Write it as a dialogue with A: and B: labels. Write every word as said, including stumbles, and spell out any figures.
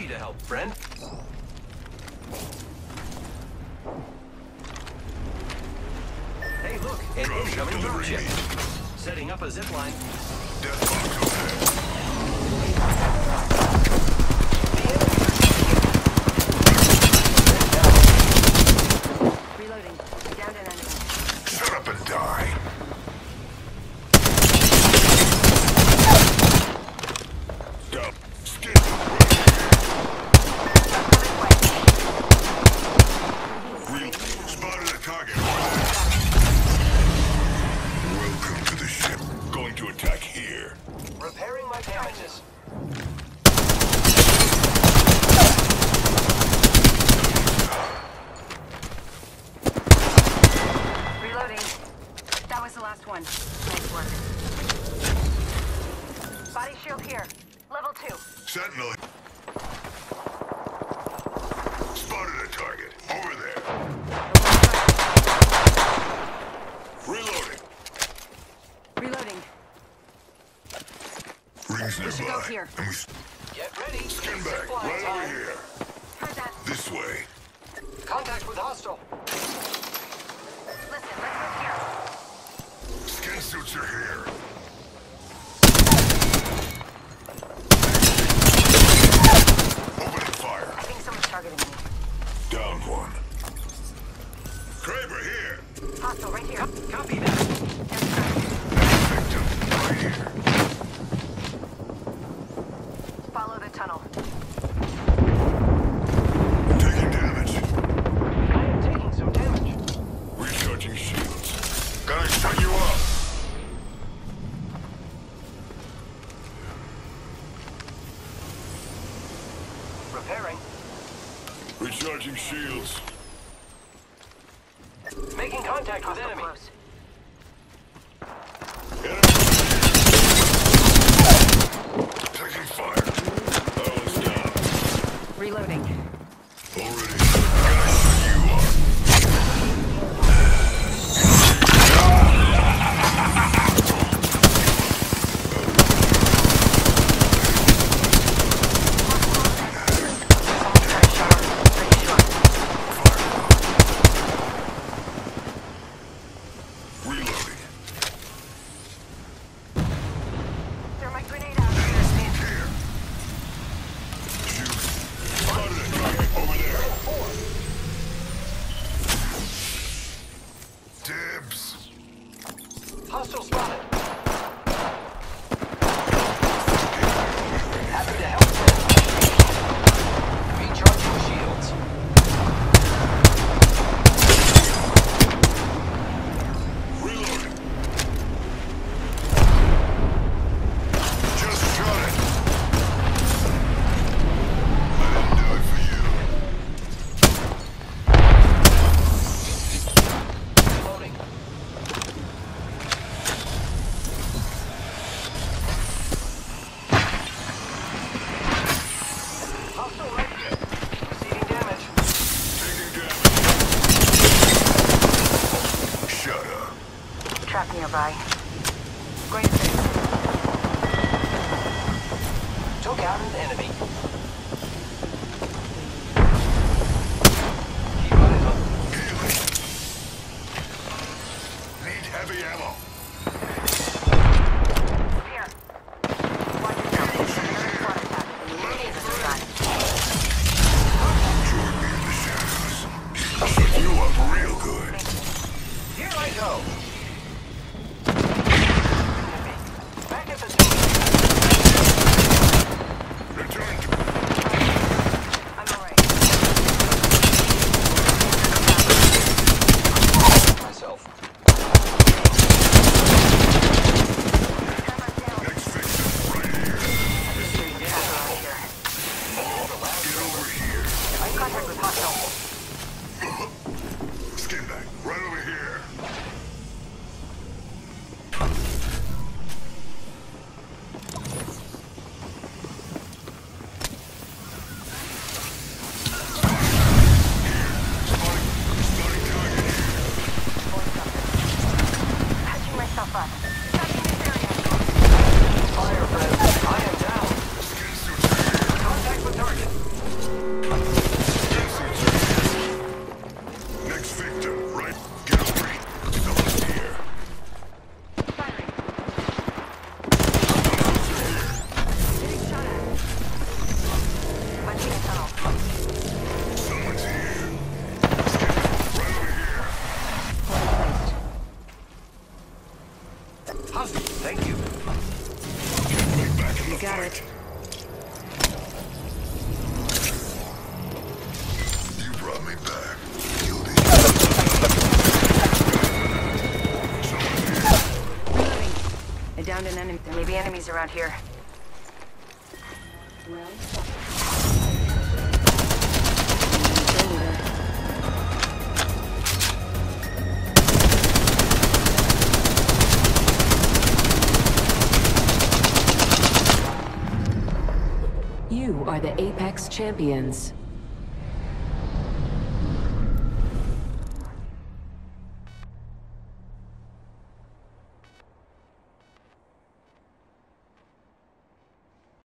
A: Happy to help, friend. Hey, look, an incoming dropship. Setting up a zip line.
B: Death box over
C: Reloading. Down to an enemy.
B: Shut up and die. Down. Skin. Real. Spotted a target. Welcome to the ship. Going to attack here.
A: Repairing my damages.
C: Reloading. That was the last one. Nice work. Body shield here. Level two.
B: Sentinel. Spotted a target. Over there. Reloading.
C: Reloading.
B: Rings
C: We should go
B: nearby.
C: here.
B: And we
A: Get ready.
B: skin back.
A: Supply
B: Right
A: time.
B: over here.
C: Heard that.
B: This way.
A: Contact with hostile.
C: Listen, let's move here.
B: Skin suits are here. Opening fire.
C: I think someone's targeting me.
B: Down one. Kraber here.
C: Hostile right here.
A: Copy that.
B: Victim right here.
C: Follow the tunnel.
B: Taking damage.
A: I am taking some damage.
B: Recharging shields. Gotta shut you up.
A: Repairing.
B: Recharging shields.
A: Making contact with
C: Hostile
A: enemy.
C: close.
B: Enemy. Taking fire. That one's down.
C: Reloading.
B: Already. Gotta shut you up. Reloading.
C: Throw my grenade out.
B: Smoke here. Shoot. Spotted a target over there. Dibs.
A: Hostile spotted. Happy to help. Recharging shields.
B: Reloading. Just shot it. I didn't do it for you.
A: Loading. Hostile right here. Receiving damage.
B: Taking damage. Shut up.
C: Trap nearby. Going to fix.
A: Took out an enemy. Keep running up.
B: Healing. Need heavy ammo.
C: Here. Watch yourself. Another squad attack. Immediate suicide.
B: Join me in the shadows. Shut you up real good.
A: Here I go. Back at the
B: Return to
C: downed an enemy. There may be enemies around here.
D: You are the Apex Champions.